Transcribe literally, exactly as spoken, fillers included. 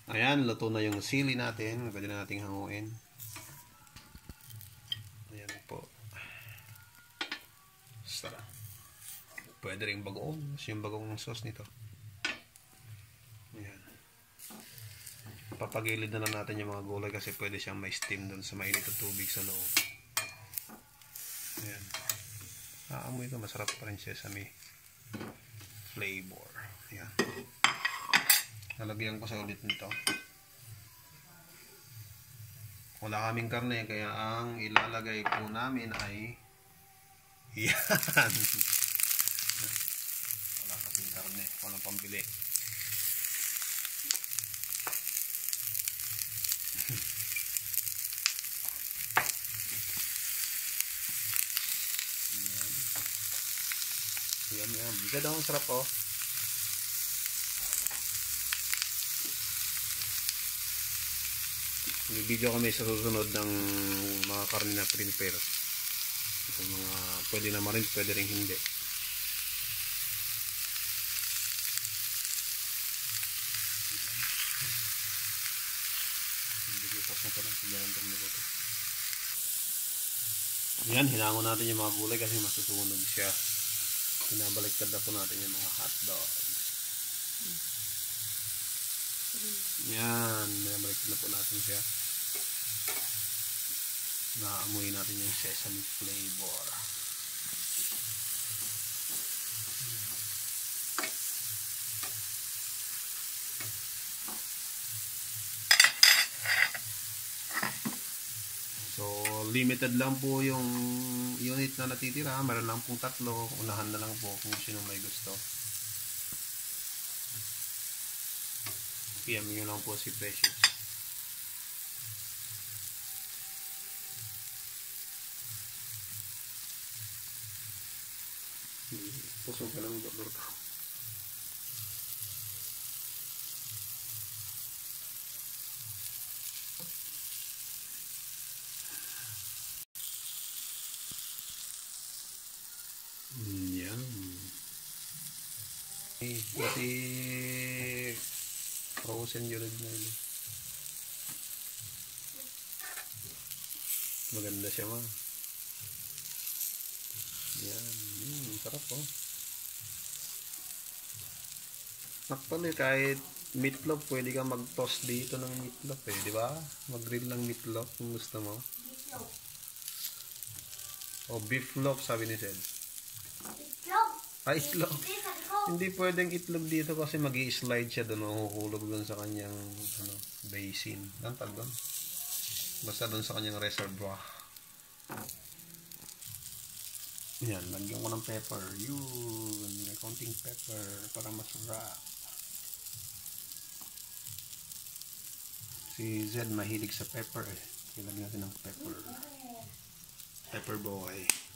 Ayan, luto na yung sili natin. Pwede na nating hanguin. Ayan po. Sarap. Pwede rin bagoong. Yung bagong sauce nito. Ayan. Papagilid na lang natin yung mga gulay kasi pwede siyang may steam dun sa mainit na tubig sa loob. Ayan. Aamoy ito. Masarap pa rin siya sa may flavor. Ayan. Lalagyan ko sa ulit nito. Wala kaming karne kaya ang ilalagay po namin ay yan. Wala kaming karne. Walang pambili. Yan. Yan yan. Biga daw ang sarap oh. May video kami sa susunod ng mga karne na prepare. Yung mga pwede naman rin, pwede rin hindi. Yan, hinangon natin yung mga gulay kasi masusunog siya. Pinabaliktad na po natin yung mga hotdog. Yan, pinabaliktad na po natin siya. Naamoy natin yung sesame flavor. So, limited lang po yung unit na natitira. Meron lang pong tatlo. Unahan na lang po kung sino may gusto. P M nyo lang po si Precious. Pusong ka lang dolor ka. Yan. Eh, pati frozen yun na yun. Maganda siya ma. Yan. Hmm, sarap oh. Actually, kahit meatloaf, pwede ka mag-toast dito ng meatloaf eh, di ba? Mag-grill ng meatloaf kung gusto mo. O beef loaf, sabi ni Sed. Itlog? Ah, itlog. Hindi pwedeng itlog dito kasi mag-i-slide siya doon, mahuhulog doon sa kanyang ano, basin. Ang tag doon? Basta doon sa kanyang reservoir. Yan, lagyan ko ng pepper. Yun, may konting pepper para masarap. Si Zed mahilig sa pepper eh. Kailangan natin ng pepper. Pepper boy.